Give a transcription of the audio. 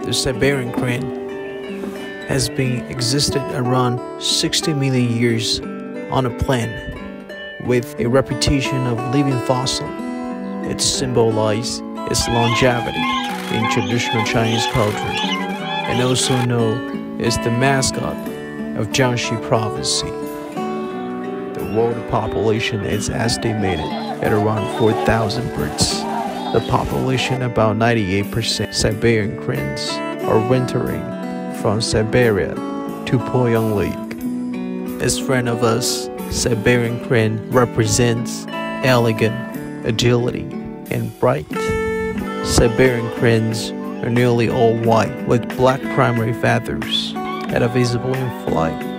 The Siberian crane has been existed around 60 million years on a planet with a reputation of living fossil. It symbolizes its longevity in traditional Chinese culture and also known as the mascot of Jiangxi province. The world population is estimated at around 4,000 birds. The population, about 98% Siberian cranes, are wintering from Siberia to Poyang Lake. As friend of us, Siberian crane represents elegant, agility, and bright. Siberian cranes are nearly all white with black primary feathers that are visible in flight.